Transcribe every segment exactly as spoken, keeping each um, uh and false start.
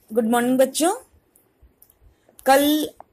Good morning बच्चों। कल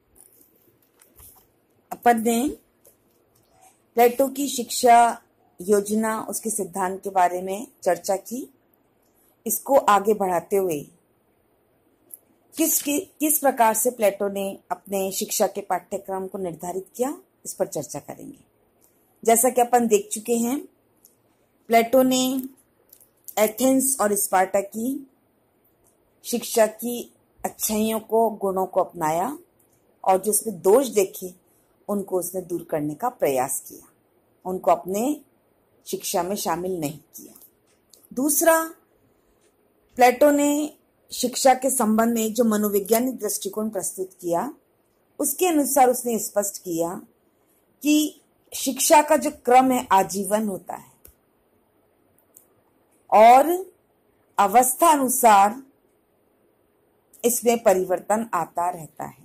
अपन ने प्लेटो की शिक्षा योजना, उसके सिद्धांत के बारे में चर्चा की। इसको आगे बढ़ाते हुए किस किस प्रकार से प्लेटो ने अपने शिक्षा के पाठ्यक्रम को निर्धारित किया, इस पर चर्चा करेंगे। जैसा कि अपन देख चुके हैं, प्लेटो ने एथेंस और स्पार्टा की शिक्षा की अच्छाइयों को, गुणों को अपनाया और जो उसमें दोष देखे उनको उसने दूर करने का प्रयास किया, उनको अपने शिक्षा में शामिल नहीं किया। दूसरा, प्लेटो ने शिक्षा के संबंध में जो मनोवैज्ञानिक दृष्टिकोण प्रस्तुत किया, उसके अनुसार उसने स्पष्ट किया कि शिक्षा का जो क्रम है आजीवन होता है और अवस्था अनुसार इसमें परिवर्तन आता रहता है।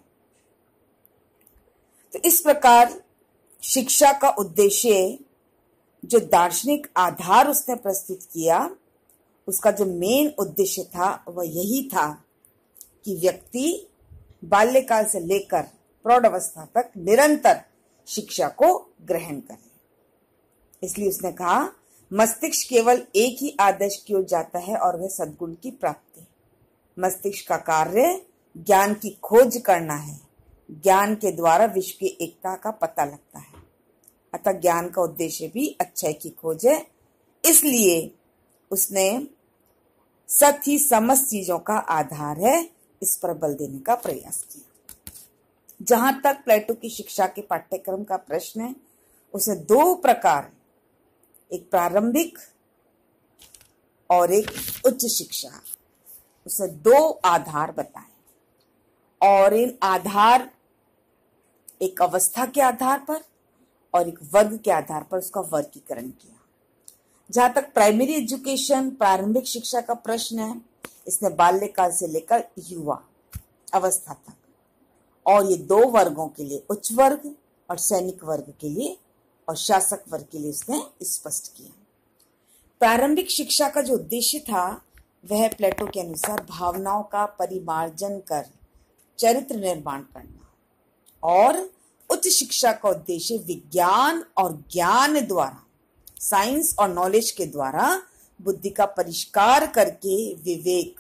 तो इस प्रकार शिक्षा का उद्देश्य, जो दार्शनिक आधार उसने प्रस्तुत किया, उसका जो मेन उद्देश्य था वह यही था कि व्यक्ति बाल्यकाल से लेकर प्रौढ़ अवस्था तक निरंतर शिक्षा को ग्रहण करे। इसलिए उसने कहा, मस्तिष्क केवल एक ही आदर्श की ओर जाता है और वह सद्गुण की प्राप्ति। मस्तिष्क का कार्य ज्ञान की खोज करना है। ज्ञान के द्वारा विश्व की एकता का पता लगता है। अतः ज्ञान का उद्देश्य भी अच्छाई की खोज है। इसलिए उसने सत ही समस्त चीजों का आधार है, इस पर बल देने का प्रयास किया। जहां तक प्लेटो की शिक्षा के पाठ्यक्रम का प्रश्न है, उसे दो प्रकार, एक प्रारंभिक और एक उच्च शिक्षा, उसे दो आधार बताए और इन आधार एक अवस्था के आधार पर और एक वर्ग के आधार पर उसका वर्गीकरण किया। जहां तक प्राइमरी एजुकेशन, प्रारंभिक शिक्षा का प्रश्न है, इसने बाल्यकाल से लेकर युवा अवस्था तक और ये दो वर्गों के लिए, उच्च वर्ग और सैनिक वर्ग के लिए और शासक वर्ग के लिए उसने स्पष्ट किया। प्रारंभिक शिक्षा का जो उद्देश्य था वह प्लेटो के अनुसार भावनाओं का परिमार्जन कर चरित्र निर्माण करना और उच्च शिक्षा का उद्देश्य विज्ञान और ज्ञान द्वारा, साइंस और नॉलेज के द्वारा बुद्धि का परिष्कार करके विवेक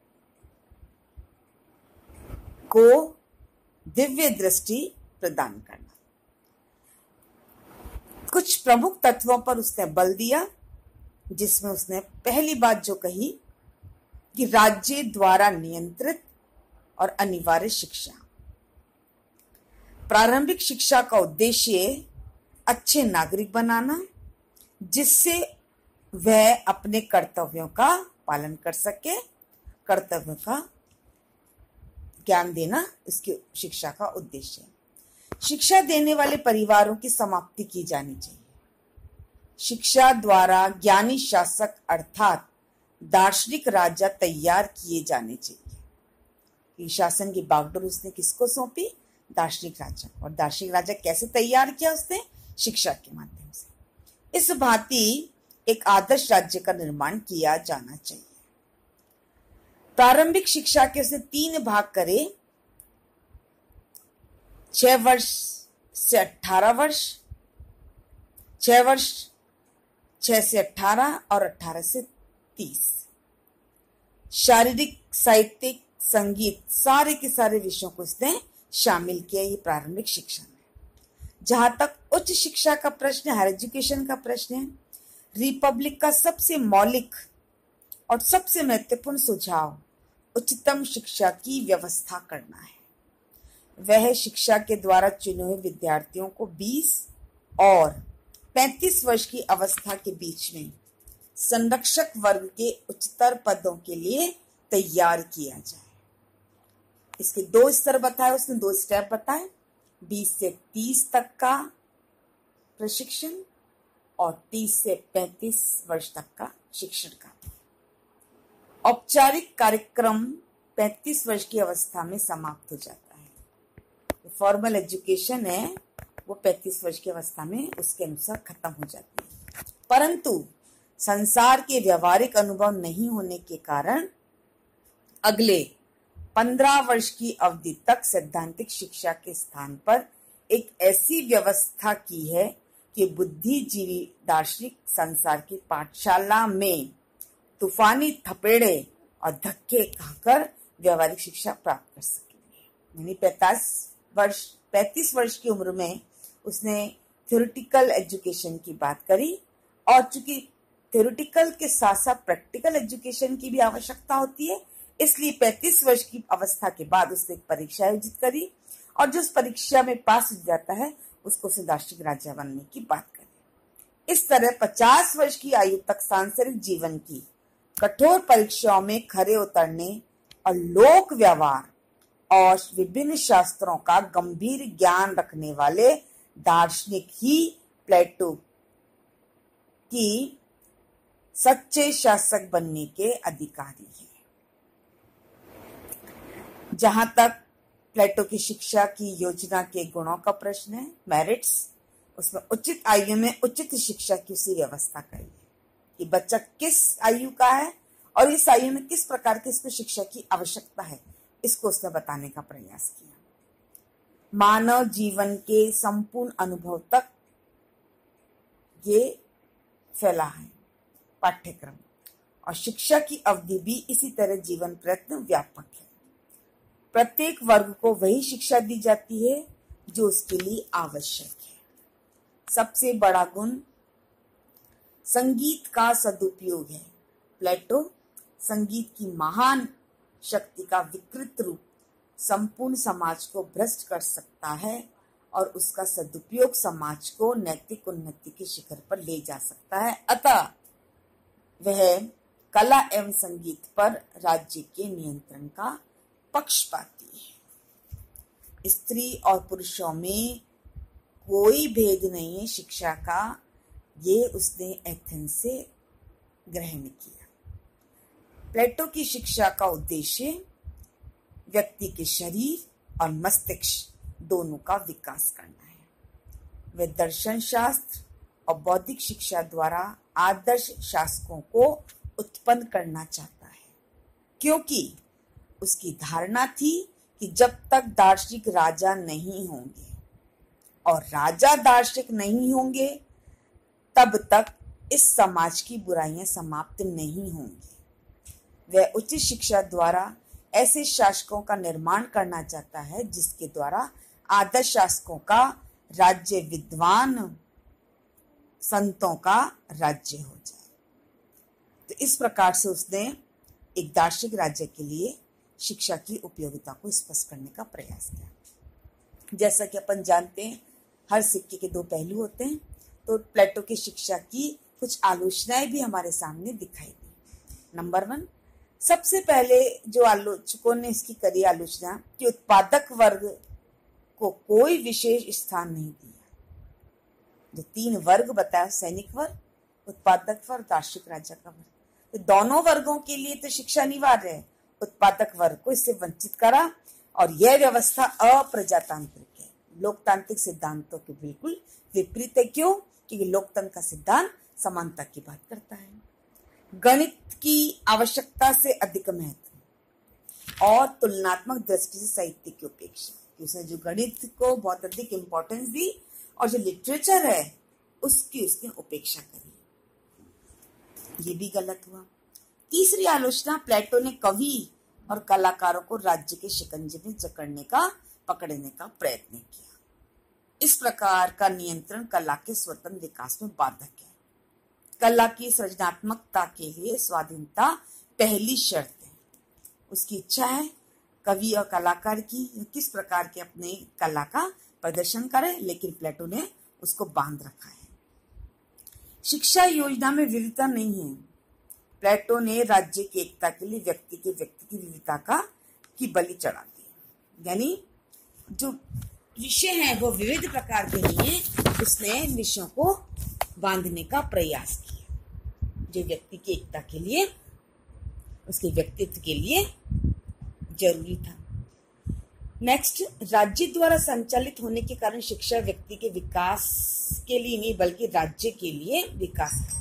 को दिव्य दृष्टि प्रदान करना। कुछ प्रमुख तत्वों पर उसने बल दिया, जिसमें उसने पहली बात जो कही कि राज्य द्वारा नियंत्रित और अनिवार्य शिक्षा। प्रारंभिक शिक्षा का उद्देश्य अच्छे नागरिक बनाना, जिससे वह अपने कर्तव्यों का पालन कर सके। कर्तव्यों का ज्ञान देना इसकी शिक्षा का उद्देश्य है। शिक्षा देने वाले परिवारों की समाप्ति की जानी चाहिए। शिक्षा द्वारा ज्ञानी शासक अर्थात दार्शनिक राजा तैयार किए जाने चाहिए। शासन की बागडोर उसने किसको सौंपी? दार्शनिक राजा। और दार्शनिक राजा कैसे तैयार किया उसने? शिक्षा के माध्यम से। इस भांति एक आदर्श राज्य का निर्माण किया जाना चाहिए। प्रारंभिक शिक्षा के उसने तीन भाग करे, छह वर्ष से अठारह वर्ष, छह वर्ष छह से अठारह और अठारह से तीस। शारीरिक, साहित्यिक, संगीत, सारे के सारे विषयों को इसने शामिल किया ये प्रारंभिक शिक्षा में। जहां तक उच्च शिक्षा का प्रश्न, हायर एजुकेशन का प्रश्न है, रिपब्लिक का सबसे मौलिक और सबसे महत्वपूर्ण सुझाव उच्चतम शिक्षा की व्यवस्था करना है। वह शिक्षा के द्वारा चुने हुए विद्यार्थियों को बीस और पैंतीस वर्ष की अवस्था के बीच में संरक्षक वर्ग के उच्चतर पदों के लिए तैयार किया जाए। इसके दो स्तर बताए उसने, दो स्टेप बताए, बीस से तीस तक का प्रशिक्षण और तीस से पैंतीस वर्ष तक का शिक्षण का। औपचारिक कार्यक्रम पैंतीस वर्ष की अवस्था में समाप्त हो जाता है। फॉर्मल एजुकेशन है वो पैंतीस वर्ष की अवस्था में उसके अनुसार खत्म हो जाती है। परंतु संसार के व्यवहारिक अनुभव नहीं होने के कारण अगले पंद्रह वर्ष की अवधि तक सैद्धांतिक शिक्षा के स्थान पर एक ऐसी व्यवस्था की है कि बुद्धिजीवी दार्शनिक संसार की पाठशाला में तूफानी थपेड़े और धक्के खाकर व्यवहारिक शिक्षा प्राप्त कर सकेंगे। यानी पैंतालीस वर्ष पैंतीस वर्ष की उम्र में उसने थ्योरेटिकल एजुकेशन की बात करी, और चूंकि थ्योरेटिकल के साथ साथ प्रैक्टिकल एजुकेशन की भी आवश्यकता होती है, इसलिए पैंतीस वर्ष की अवस्था के बाद उसने एक परीक्षा आयोजित करी, और जो उस परीक्षा में पास हो जाता है उसको उसने दार्शनिक राजा बनने की बात करी। इस तरह पचास वर्ष की आयु तक सांसारिक जीवन की कठोर परीक्षाओं में खरे उतरने और लोक व्यवहार और विभिन्न शास्त्रों का गंभीर ज्ञान रखने वाले दार्शनिक ही प्लेटो की सच्चे शासक बनने के अधिकारी हैं। जहां तक प्लेटो की शिक्षा की योजना के गुणों का प्रश्न है, मेरिट्स, उसमें उचित आयु में उचित शिक्षा की उसी व्यवस्था करी है कि बच्चा किस आयु का है और इस आयु में किस प्रकार की इसको शिक्षा की आवश्यकता है, इसको उसने बताने का प्रयास किया। मानव जीवन के संपूर्ण अनुभव तक ये फैला है पाठ्यक्रम, और शिक्षा की अवधि भी इसी तरह जीवन प्रयत्न व्यापक है। प्रत्येक वर्ग को वही शिक्षा दी जाती है जो उसके लिए आवश्यक है। सबसे बड़ा गुण संगीत का सदुपयोग है। प्लेटो संगीत की महान शक्ति का विकृत रूप संपूर्ण समाज को भ्रष्ट कर सकता है और उसका सदुपयोग समाज को नैतिक उन्नति के शिखर पर ले जा सकता है। अतः वह कला एवं संगीत पर राज्य के नियंत्रण का पक्षपाती है। स्त्री और पुरुषों में कोई भेद नहीं है शिक्षा का, ये उसने एथेंस से ग्रहण किया। प्लेटो की शिक्षा का उद्देश्य व्यक्ति के शरीर और मस्तिष्क दोनों का विकास करना है। वह दर्शन शास्त्र और बौद्धिक शिक्षा द्वारा आदर्श शासकों को उत्पन्न करना चाहता है, क्योंकि उसकी धारणा थी कि जब तक दार्शनिक राजा नहीं होंगे और राजा दार्शनिक नहीं होंगे तब तक इस समाज की बुराइयां समाप्त नहीं होंगी। वह उचित शिक्षा द्वारा ऐसे शासकों का निर्माण करना चाहता है जिसके द्वारा आदर्श शासकों का राज्य विद्वान संतों का राज्य हो जाए। तो इस प्रकार से उसने एक दार्शनिक राज्य के लिए शिक्षा की उपयोगिता को स्पष्ट करने का प्रयास किया। जैसा कि अपन जानते हैं हर सिक्के के दो पहलू होते हैं, तो प्लेटो की शिक्षा की कुछ आलोचनाएं भी हमारे सामने दिखाई दी। नंबर वन, सबसे पहले जो आलोचकों ने इसकी करी आलोचना कि उत्पादक वर्ग को कोई विशेष स्थान नहीं दिया। जो तीन वर्ग बताया, सैनिक वर्ग, उत्पादक वर्ग, दार्शनिक राजा का वर्ग, तो दोनों वर्गों के लिए तो शिक्षा अनिवार्य है। उत्पादक वर्ग को इससे वंचित करा, और यह व्यवस्था अप्रजातांत्रिक है, लोकतांत्रिक सिद्धांतों के बिल्कुल विपरीत है। क्यों? क्योंकि लोकतंत्र का सिद्धांत समानता की बात करता है। गणित की आवश्यकता से अधिक महत्व और तुलनात्मक दृष्टि से साहित्य की उपेक्षा। उसने जो गणित को बहुत अधिक इंपॉर्टेंस दी और जो लिटरेचर है उसकी उसने उपेक्षा करी, ये भी गलत हुआ। तीसरी आलोचना, प्लेटो ने कवि और कलाकारों को राज्य के शिकंजे में जकड़ने का पकड़ने का प्रयत्न किया। इस प्रकार का नियंत्रण कला के स्वतंत्र विकास में बाधक है। कला की सृजनात्मकता के लिए स्वाधीनता पहली शर्त है। उसकी इच्छा है कवि और कलाकार की किस प्रकार के अपने कला का प्रदर्शन करे, लेकिन प्लेटो ने उसको बांध रखा है। शिक्षा योजना में विविधता नहीं है। प्लेटो ने राज्य की एकता के लिए व्यक्ति के व्यक्ति की विविधता का की बलि चढ़ा दी, यानी जो विषय हैं वो विविध प्रकार के नहीं है। उसने विषयों को बांधने का प्रयास किया जो व्यक्ति की एकता के लिए, उसके व्यक्तित्व के लिए जरूरी था। नेक्स्ट, राज्य द्वारा संचालित होने के कारण शिक्षा व्यक्ति के विकास के लिए नहीं बल्कि राज्य के लिए विकास है।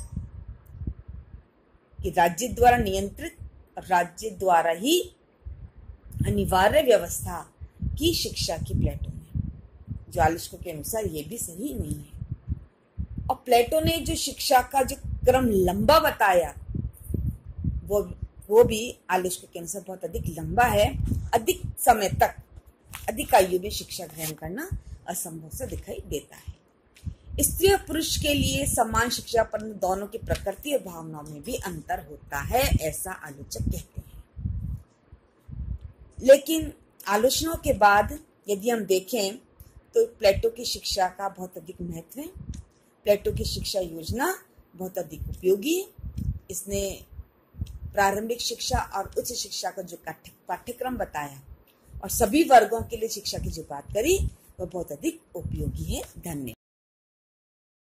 कि राज्य द्वारा नियंत्रित, राज्य द्वारा ही अनिवार्य व्यवस्था की शिक्षा की प्लेटो ने, जो आलोचकों के अनुसार ये भी सही नहीं है। और प्लेटो ने जो शिक्षा का जो क्रम लंबा बताया वो वो भी आलोचकों के अनुसार बहुत अधिक लंबा है। अधिक समय तक अधिक आयु में शिक्षा ग्रहण करना असंभव सा दिखाई देता है। स्त्री और पुरुष के लिए समान शिक्षा, पर दोनों की प्रकृति और भावनाओं में भी अंतर होता है, ऐसा आलोचक कहते हैं। लेकिन आलोचनाओं के बाद यदि हम देखें तो प्लेटो की शिक्षा का बहुत अधिक महत्व है। प्लेटो की शिक्षा योजना बहुत अधिक उपयोगी है। इसने प्रारंभिक शिक्षा और उच्च शिक्षा का जो पाठ्यक्रम बताया और सभी वर्गों के लिए शिक्षा की जो बात करी वह बहुत अधिक उपयोगी है। धन्यवाद।